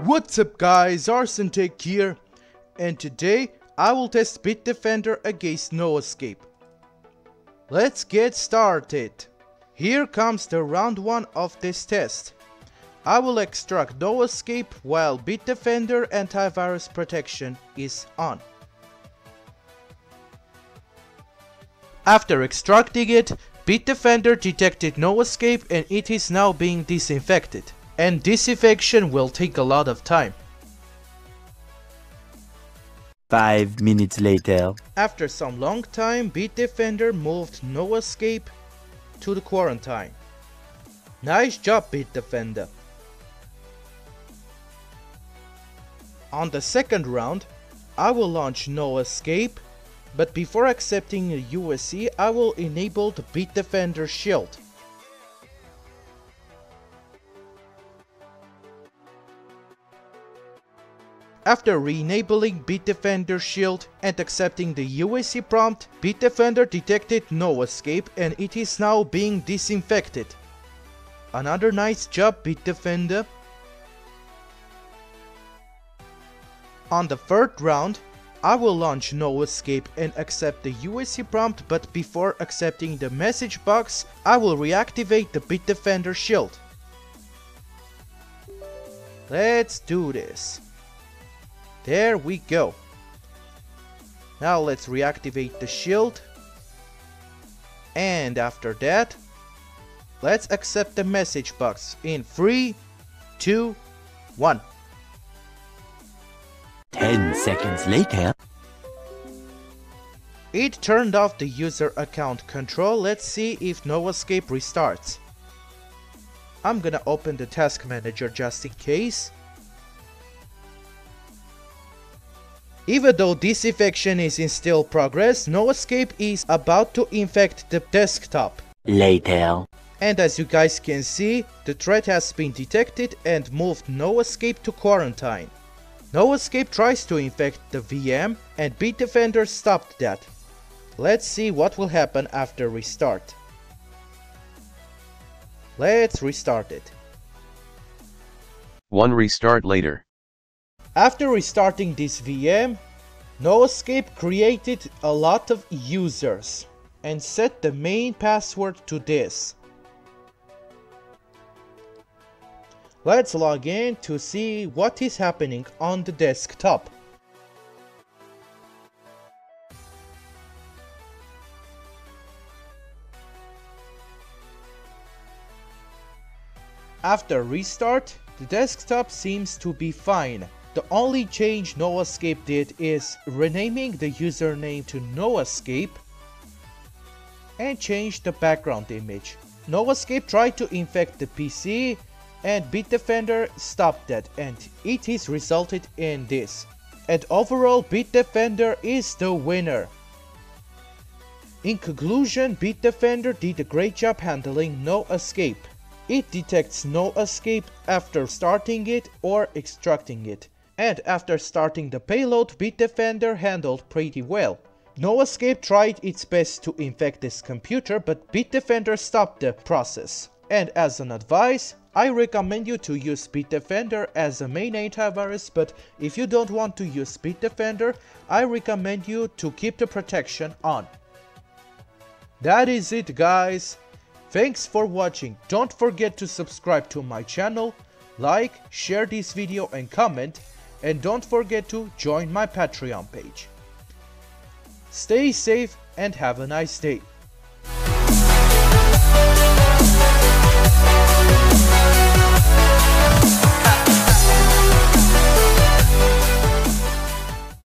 What's up guys, ArsenTech here, and today I will test Bitdefender against NoEscape. Let's get started. Here comes the round 1 of this test. I will extract NoEscape while Bitdefender antivirus protection is on. After extracting it, Bitdefender detected NoEscape and it is now being disinfected. And disinfection will take a lot of time. 5 minutes later. After some long time, Bitdefender moved NoEscape to the quarantine. Nice job, Bitdefender. On the second round, I will launch NoEscape, but before accepting a USC, I will enable the Bitdefender shield. After re-enabling Bitdefender shield and accepting the UAC prompt, Bitdefender detected NoEscape and it is now being disinfected. Another nice job, Bitdefender. On the third round, I will launch NoEscape and accept the UAC prompt, but before accepting the message box, I will reactivate the Bitdefender shield. Let's do this. There we go. Now let's reactivate the shield. And after that, let's accept the message box in 3, 2, 1. 10 seconds later. It turned off the user account control. Let's see if NoEscape restarts. I'm gonna open the task manager just in case. Even though disinfection is in still progress, NoEscape is about to infect the desktop. Later. And as you guys can see, the threat has been detected and moved NoEscape to quarantine. NoEscape tries to infect the VM and Bitdefender stopped that. Let's see what will happen after restart. Let's restart it. One restart later. After restarting this VM, NoEscape created a lot of users and set the main password to this. Let's log in to see what is happening on the desktop. After restart, the desktop seems to be fine. The only change NoEscape did is renaming the username to NoEscape and change the background image. NoEscape tried to infect the PC and Bitdefender stopped that and it is resulted in this. And overall, Bitdefender is the winner. In conclusion, Bitdefender did a great job handling NoEscape. It detects NoEscape after starting it or extracting it. And after starting the payload, Bitdefender handled pretty well. NoEscape tried its best to infect this computer, but Bitdefender stopped the process. And as an advice, I recommend you to use Bitdefender as a main antivirus, but if you don't want to use Bitdefender, I recommend you to keep the protection on. That is it guys. Thanks for watching. Don't forget to subscribe to my channel, like, share this video and comment. And don't forget to join my Patreon page. Stay safe and have a nice day.